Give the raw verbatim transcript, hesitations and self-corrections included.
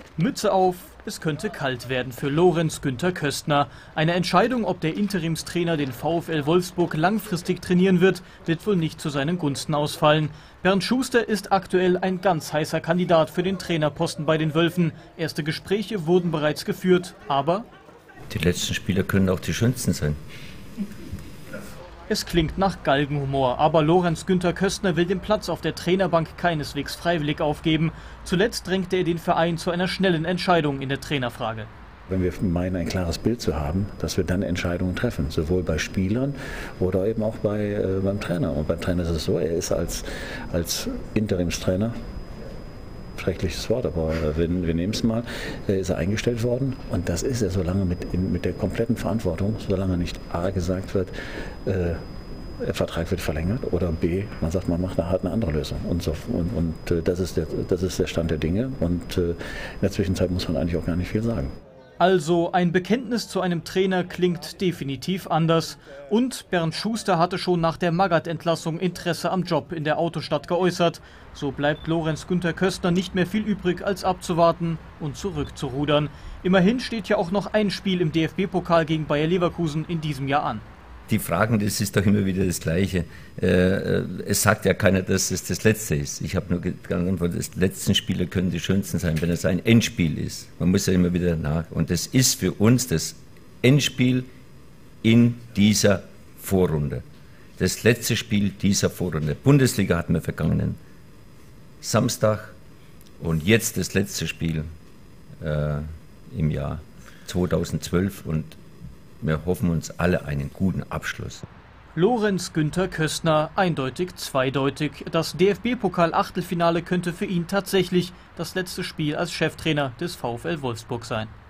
Mütze auf, es könnte kalt werden für Lorenz Günther Köstner. Eine Entscheidung, ob der Interimstrainer den VfL Wolfsburg langfristig trainieren wird, wird wohl nicht zu seinen Gunsten ausfallen. Bernd Schuster ist aktuell ein ganz heißer Kandidat für den Trainerposten bei den Wölfen. Erste Gespräche wurden bereits geführt, aber die letzten Spieler können auch die schönsten sein. Es klingt nach Galgenhumor, aber Lorenz Günther Köstner will den Platz auf der Trainerbank keineswegs freiwillig aufgeben. Zuletzt drängte er den Verein zu einer schnellen Entscheidung in der Trainerfrage. Wenn wir meinen, ein klares Bild zu haben, dass wir dann Entscheidungen treffen, sowohl bei Spielern oder eben auch bei, äh, beim Trainer. Und beim Trainer ist es so, er ist als, als Interimstrainer, schreckliches Wort, aber wir, wir nehmen es mal, ist er eingestellt worden. Und das ist er, solange mit, in, mit der kompletten Verantwortung, solange nicht A gesagt wird, äh, der Vertrag wird verlängert, oder B, man sagt, man macht eine, hat eine andere Lösung. Und, so, und, und äh, das, ist der, das ist der Stand der Dinge. Und äh, in der Zwischenzeit muss man eigentlich auch gar nicht viel sagen. Also ein Bekenntnis zu einem Trainer klingt definitiv anders. Und Bernd Schuster hatte schon nach der Magath-Entlassung Interesse am Job in der Autostadt geäußert. So bleibt Lorenz Günther Köstner nicht mehr viel übrig, als abzuwarten und zurückzurudern. Immerhin steht ja auch noch ein Spiel im D F B-Pokal gegen Bayer Leverkusen in diesem Jahr an. Die Fragen, das ist doch immer wieder das Gleiche. Äh, es sagt ja keiner, dass es das Letzte ist. Ich habe nur geantwortet, das letzten Spiele können die schönsten sein, wenn es ein Endspiel ist. Man muss ja immer wieder nach. Und das ist für uns das Endspiel in dieser Vorrunde. Das letzte Spiel dieser Vorrunde. Bundesliga hatten wir vergangenen Samstag und jetzt das letzte Spiel äh, im Jahr zweitausendzwölf, und wir hoffen uns alle einen guten Abschluss. Lorenz Günther Köstner, eindeutig zweideutig. Das D F B-Pokal-Achtelfinale könnte für ihn tatsächlich das letzte Spiel als Cheftrainer des VfL Wolfsburg sein.